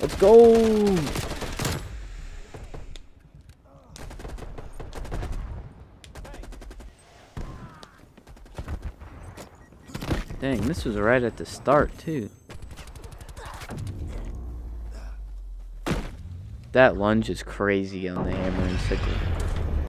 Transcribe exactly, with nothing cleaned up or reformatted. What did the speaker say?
Let's go! Dang, this was right at the start, too. That lunge is crazy on the hammer and sickle.